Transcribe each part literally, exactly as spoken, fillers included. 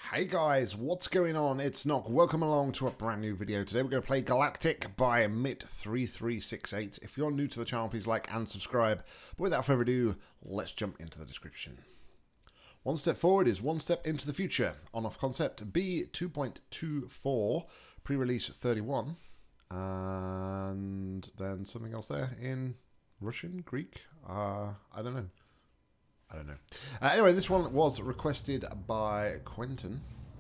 Hey guys, what's going on? It's Nock. Welcome along to a brand new video. Today we're going to play Galactic by mit three three six eight. If you're new to the channel, please like and subscribe. But without further ado, let's jump into the description. One step forward is one step into the future. On-off concept B two point two four, pre-release thirty-one. And then something else there in Russian, Greek, uh, I don't know. I don't know. Uh, anyway, this one was requested by Quentin.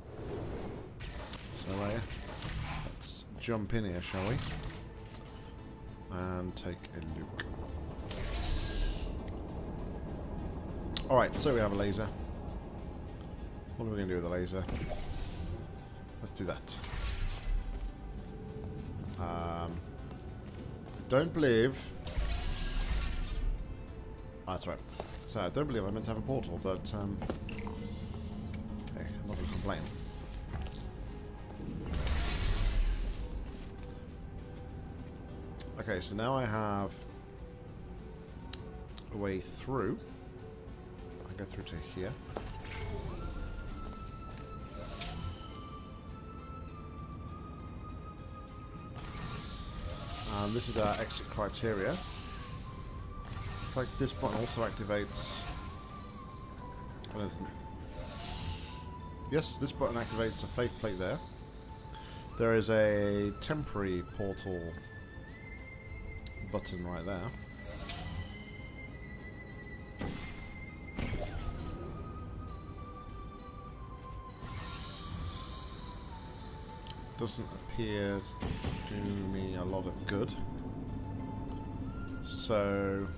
So uh, let's jump in here, shall we? And take a look. Alright, so we have a laser. What are we going to do with the laser? Let's do that. Um, I don't believe... Oh, that's right. So I don't believe I meant to have a portal, but um, hey, I'm not going to complain. Okay, so now I have a way through. I go through to here. And this is our exit criteria. Like this button also activates. Well, yes, this button activates a faith plate there. There is a temporary portal button right there. Doesn't appear to do me a lot of good. So.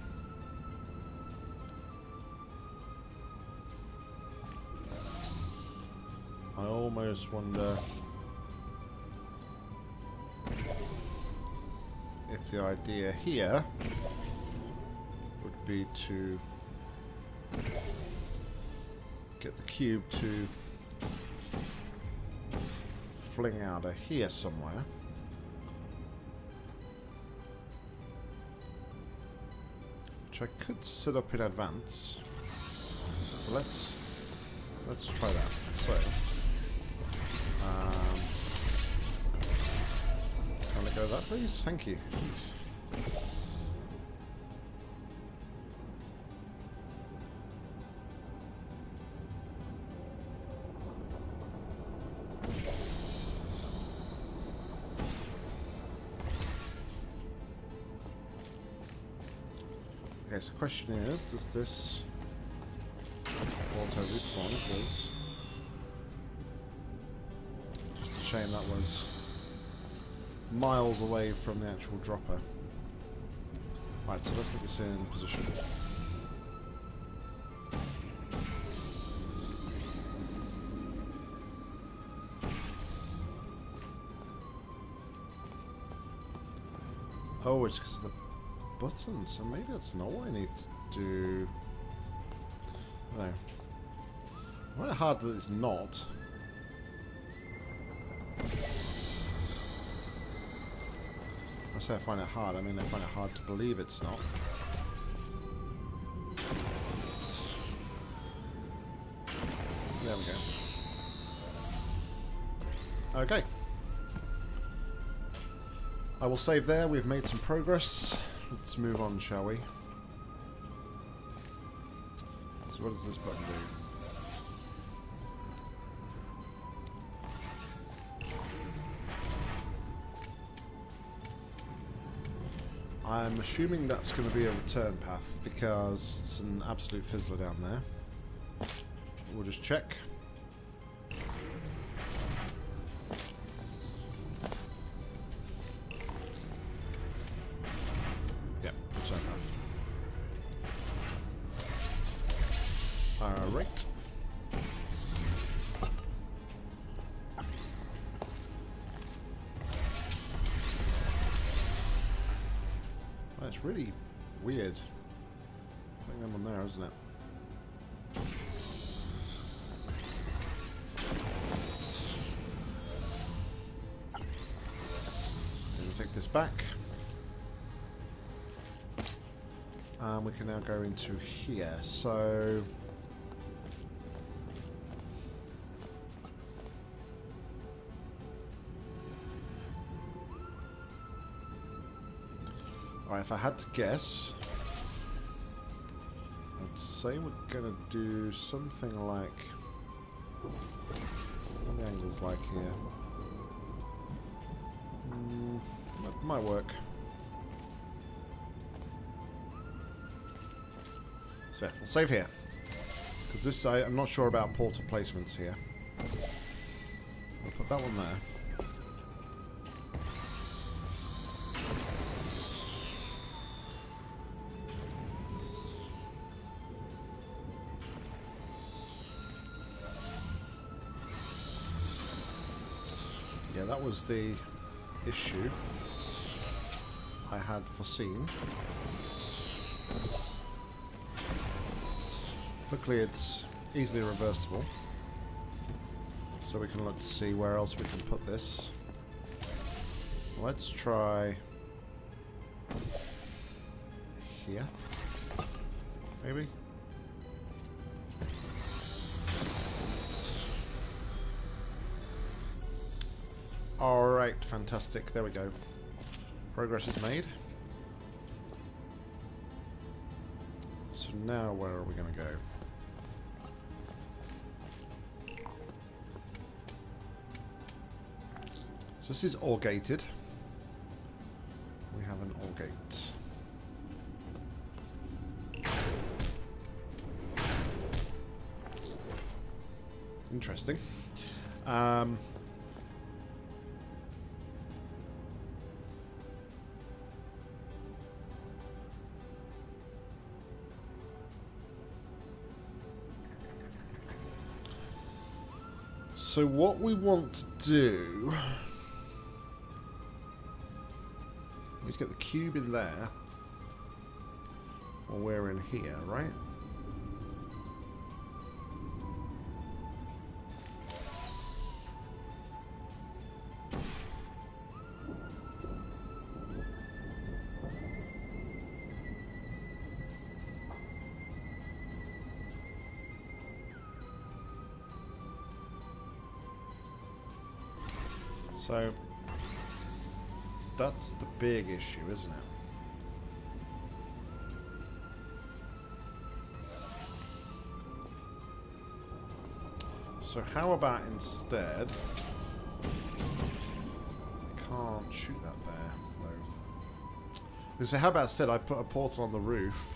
I almost wonder if the idea here would be to get the cube to fling out of here somewhere. Which I could set up in advance. So let's let's try that. So Um, can I let go of that, please? Thank you. Jeez. Okay, so the question is, does this auto respawn? It does. Shame that was miles away from the actual dropper. Right, so let's get this in position. Oh, it's because of the button, so maybe that's not what I need to do. No. I find it hard that it's not. I say I find it hard, I mean I find it hard to believe it's not. There we go. Okay. I will save there, we've made some progress. Let's move on, shall we? So what does this button do? I'm assuming that's going to be a return path because it's an absolute fizzler down there. We'll just check. Yep, return path. Alright. It's really weird putting them on there, isn't it? We'll take this back. And we can now go into here. So Alright, if I had to guess, I'd say we're gonna do something like... What are the angles like here? Mm, that might work. So yeah, we'll save here. Because this, I, I'm not sure about portal placements here. I'll put that one there. Yeah, that was the issue I had foreseen. Luckily it's easily reversible, so we can look to see where else we can put this. Let's try here, maybe? Alright, fantastic, there we go. Progress is made. So now where are we going to go? So this is all gated. We have an all gate. Interesting. Um, so what we want to do... We need to get the cube in there, or we're in here, right? So that's the big issue, isn't it? So how about instead... I can't shoot that there, though. So how about instead I put a portal on the roof.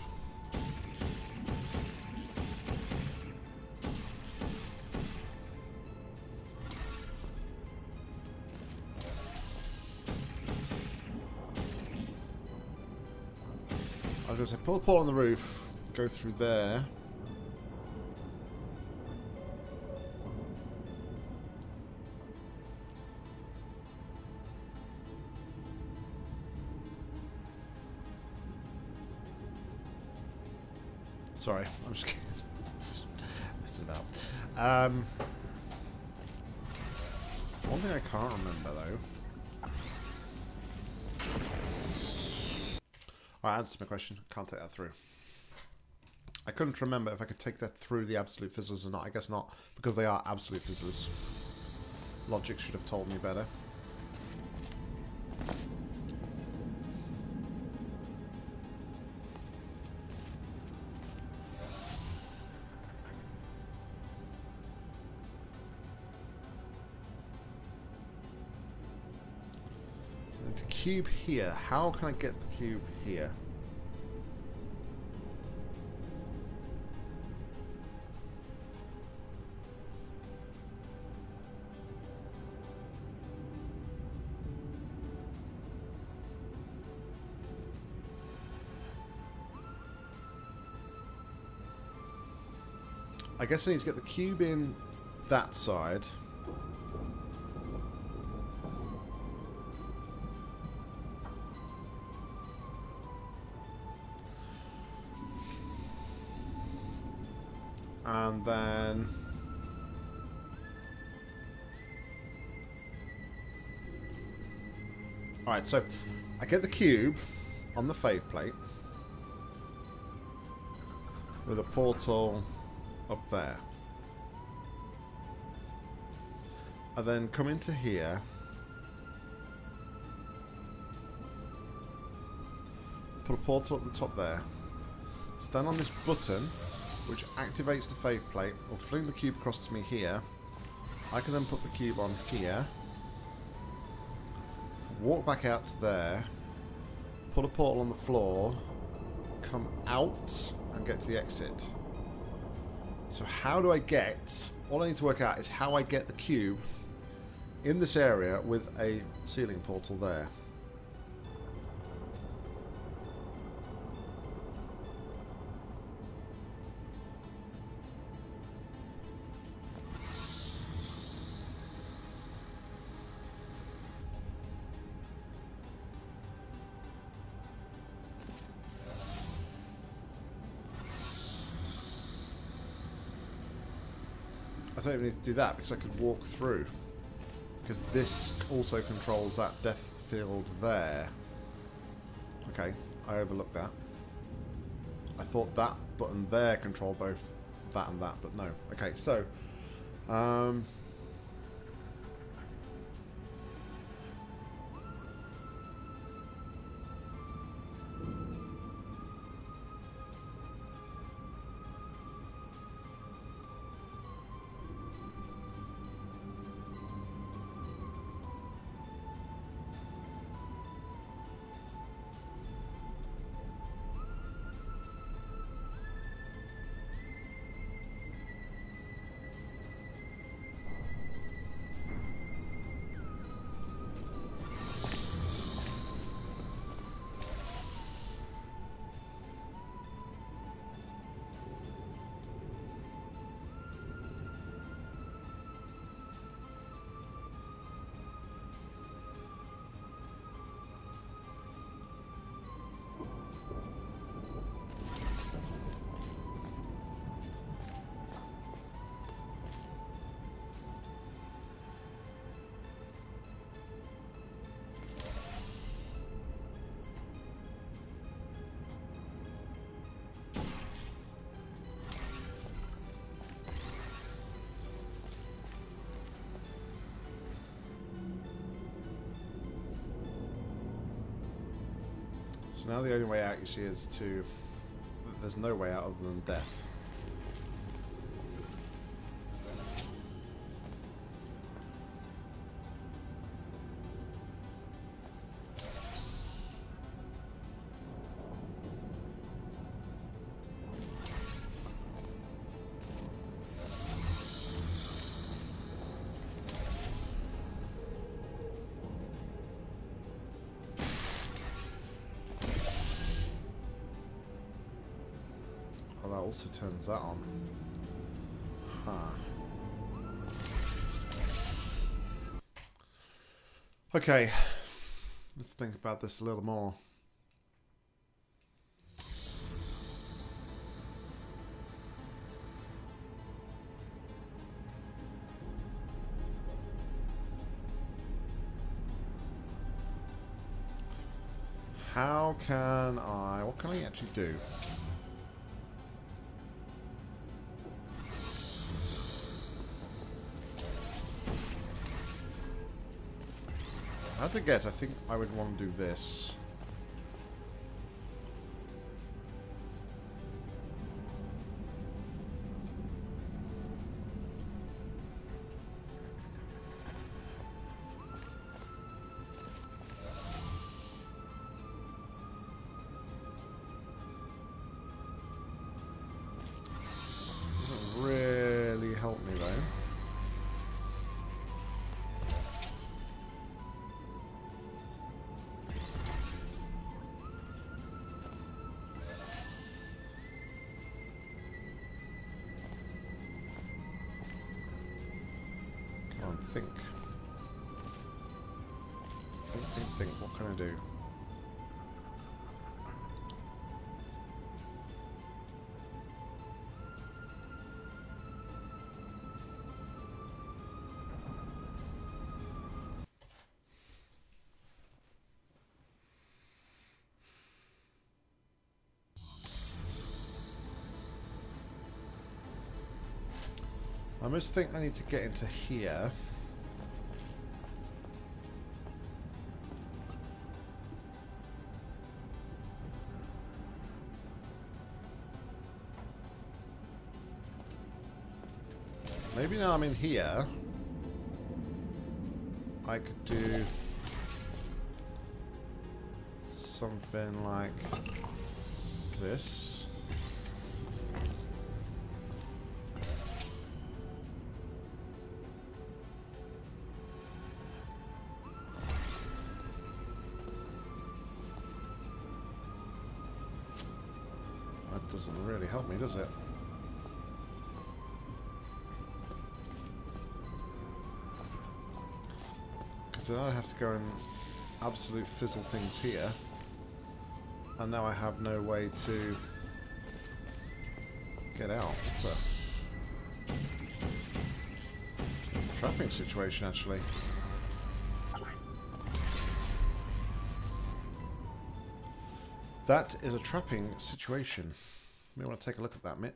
I was going to say, pull the portal on the roof, go through there. Sorry, I'm just messing about. Um, one thing I can't remember though. Alright, answer my question. Can't take that through. I couldn't remember if I could take that through the absolute fizzlers or not. I guess not, because they are absolute fizzlers. Logic should have told me better. The cube here. How can I get the cube here? I guess I need to get the cube in that side. And then... Alright, so I get the cube on the fave plate with a portal up there. I then come into here, Put a portal at the top there. Stand on this button, which activates the faith plate, or fling the cube across to me here. I can then put the cube on here. Walk back out to there. Put a portal on the floor. Come out and get to the exit. So how do I get... All I need to work out is how I get the cube in this area with a ceiling portal there. I don't even need to do that because I could walk through. Because this also controls that depth field there. Okay, I overlooked that. I thought that button there controlled both that and that, but no. Okay, so... Um... So now the only way out, you see, is to... There's no way out other than death. Also turns that on. Huh. Okay, let's think about this a little more. How can I... What can I actually do? I have to guess, I think I would want to do this. Doesn't really help me though. Think. Think, think, think. What can I do? I must think I need to get into here. Maybe now I'm in here, I could do something like this. That doesn't really help me, does it? So now I have to go and absolute fizzle things here, and now I have no way to get out. It's a trapping situation, actually. That is a trapping situation. You may want to take a look at that, Mitt.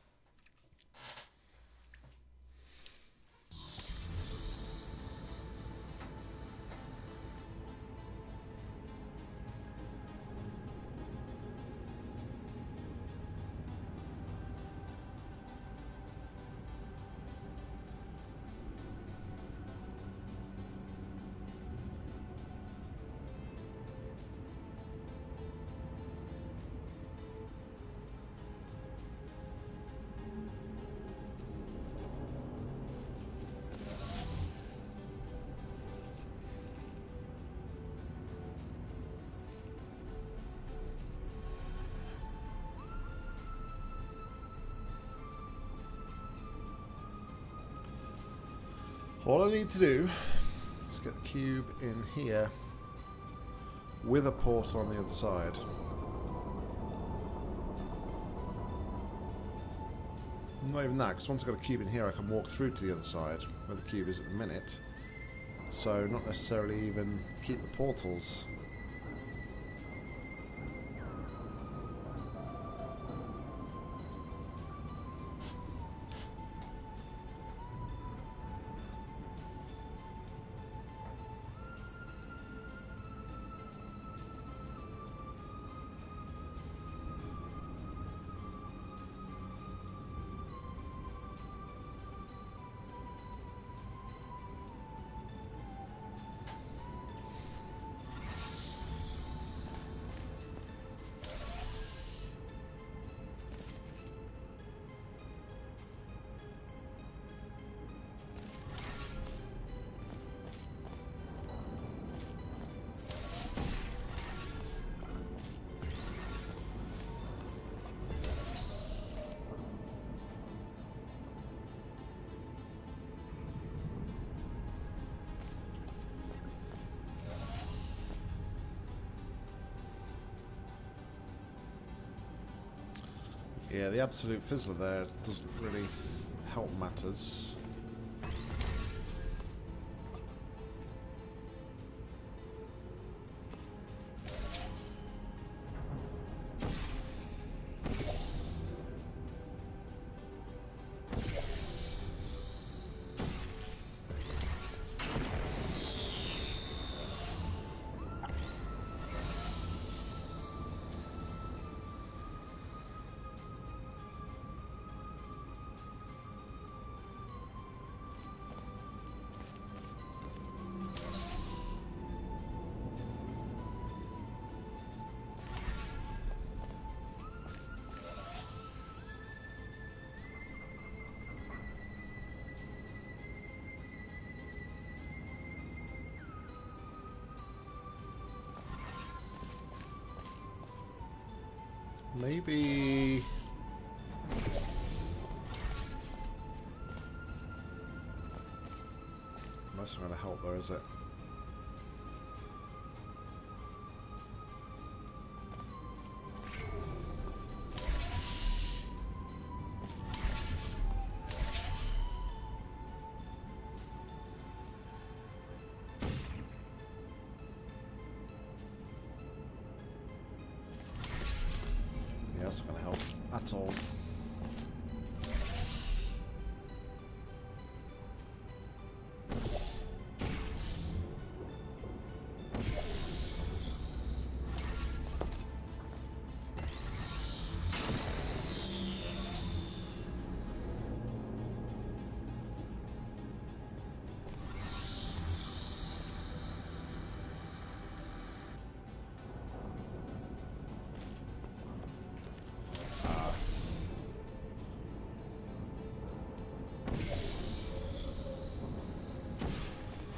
All I need to do is get the cube in here with a portal on the other side. Not even that, because once I've got a cube in here I can walk through to the other side where the cube is at the minute. So not necessarily even keep the portals. Yeah, the absolute fizzler there doesn't really help matters. Maybe... That's not going to help though, is it? That's not going to help at all.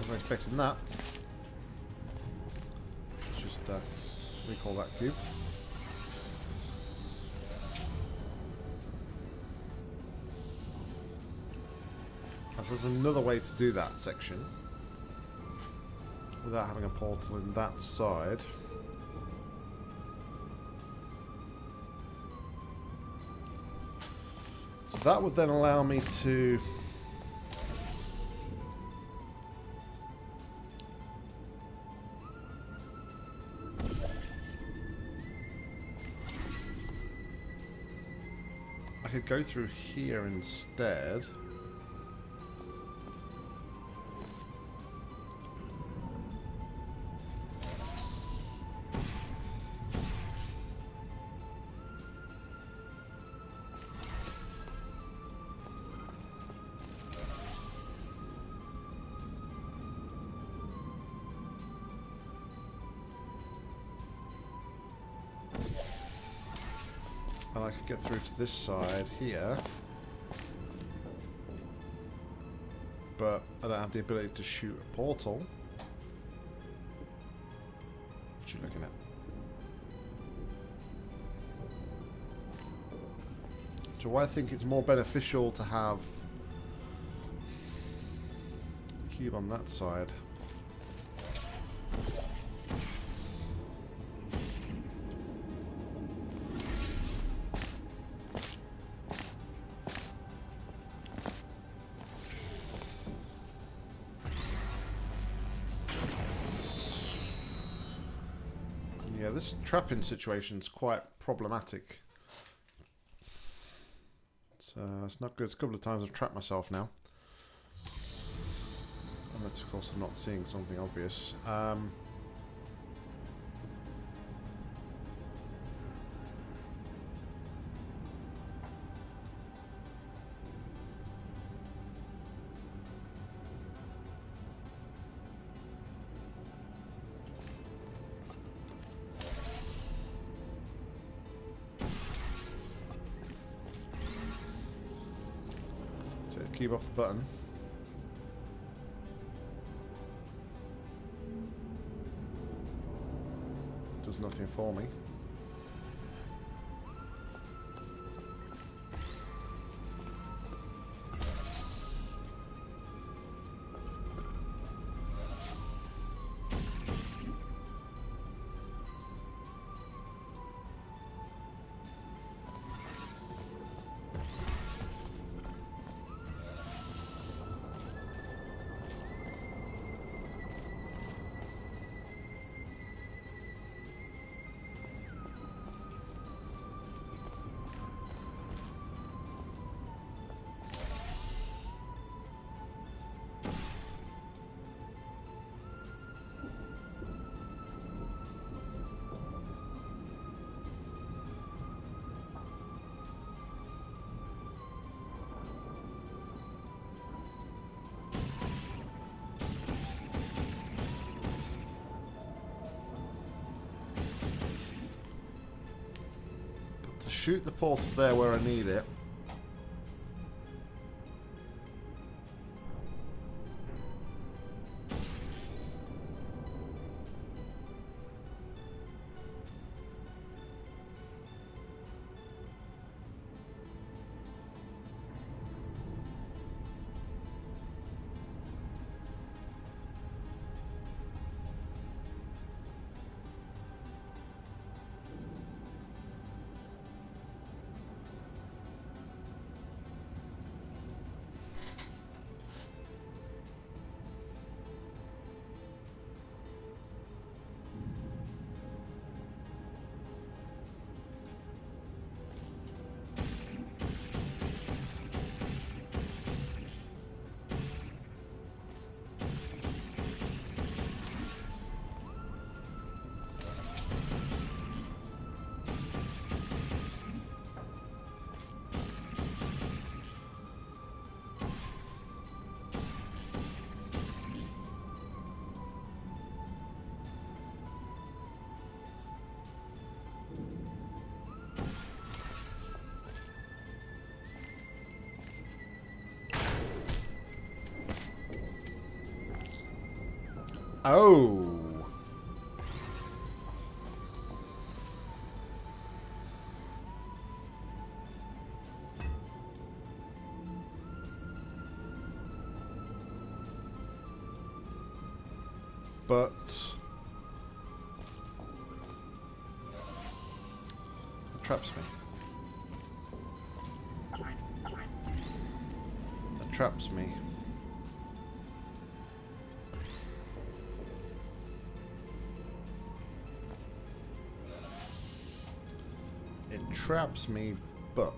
Wasn't expecting that. Let's just uh, recall that cube. There's another way to do that section without having a portal in that side. So that would then allow me to I could go through here instead. And I could get through to this side here, but I don't have the ability to shoot a portal. What are you looking at? So I think it's more beneficial to have a cube on that side. Yeah, this trapping situation's quite problematic. It's, uh, it's not good. It's a couple of times I've trapped myself now. And that's, of course, I'm not seeing something obvious. Um, Cube off the button. Does nothing for me. Shoot the portal there where I need it. Oh. But it traps me. It traps me. It traps me, but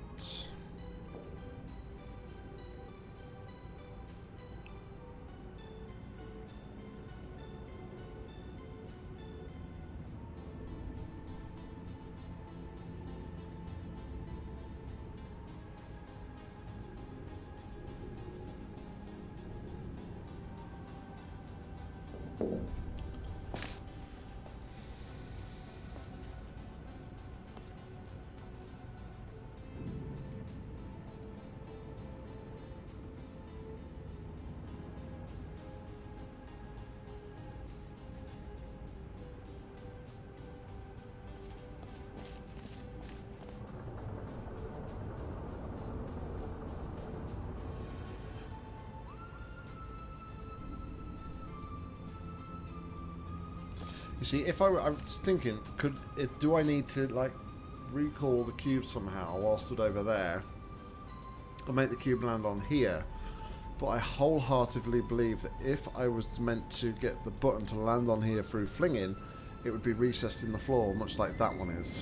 you see, if I, I was thinking, could if, do I need to like recall the cube somehow while stood over there, or make the cube land on here? But I wholeheartedly believe that if I was meant to get the button to land on here through flinging, it would be recessed in the floor, much like that one is.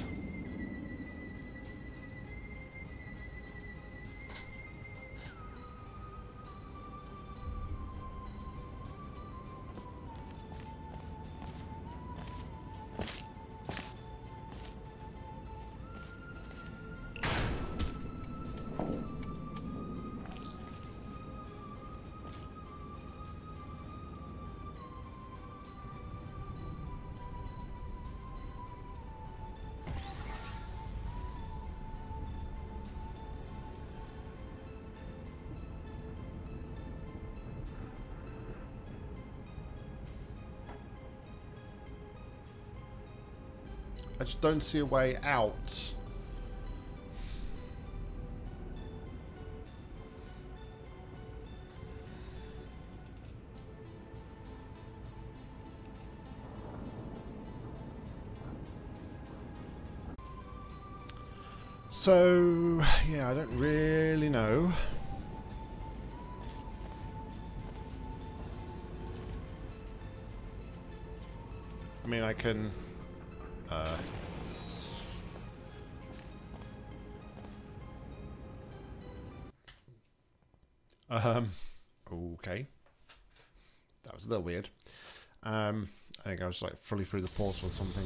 I just don't see a way out. So, yeah, I don't really know. I mean, I can... Uh, um, okay. That was a little weird. Um, I think I was like fully through the portal or something.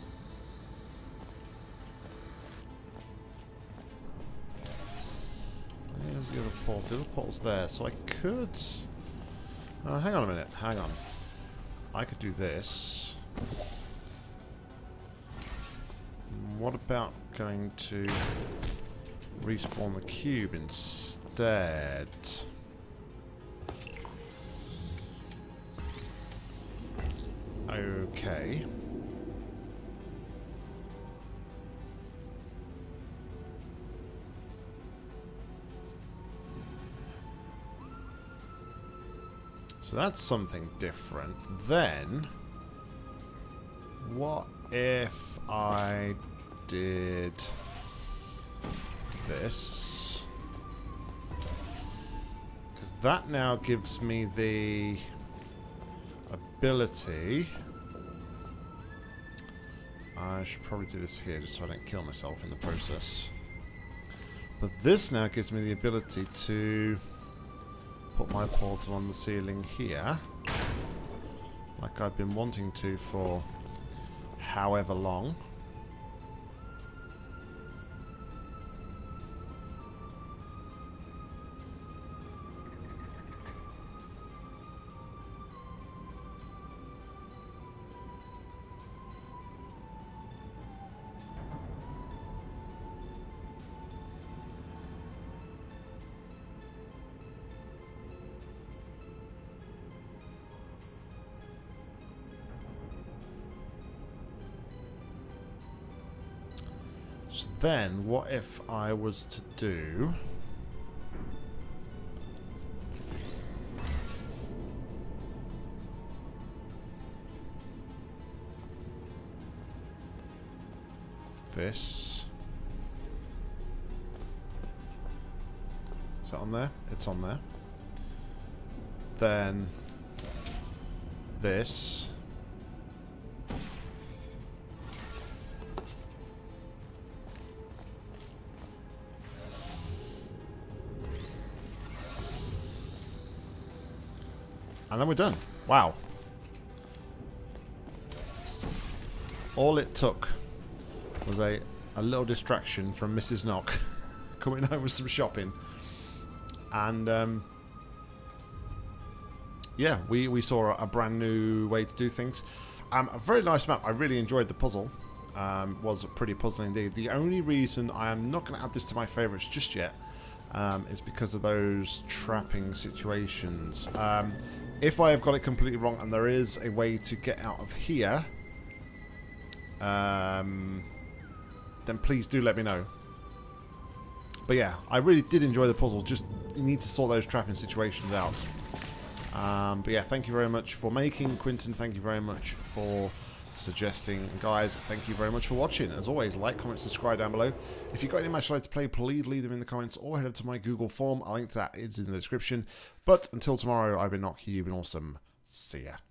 There's the other portal. The other portal's there, so I could... Uh, hang on a minute. Hang on. I could do this. What about going to respawn the cube instead? Okay. So that's something different. Then, what if I did this? Because that now gives me the ability. I should probably do this here just so I don't kill myself in the process. But this now gives me the ability to put my portal on the ceiling here, like I've been wanting to for however long. So then, what if I was to do... this. Is that on there? It's on there. Then this. And then we're done. Wow. All it took was a, a little distraction from Missus Nock coming home with some shopping. And, um, yeah, we, we saw a, a brand new way to do things. Um, a very nice map. I really enjoyed the puzzle. Um, was pretty puzzling indeed. The only reason I am not going to add this to my favourites just yet um, is because of those trapping situations. Um, if I have got it completely wrong and there is a way to get out of here... Um, then please do let me know. But yeah, I really did enjoy the puzzle. Just you need to sort those trapping situations out. Um, but yeah, thank you very much for making, Quinton. Thank you very much for suggesting. Guys, thank you very much for watching. As always, like, comment, subscribe down below. If you've got any match you'd like to play, please leave them in the comments or head over to my Google form. A link to that is in the description. But until tomorrow, I've been Nock. You've been awesome. See ya.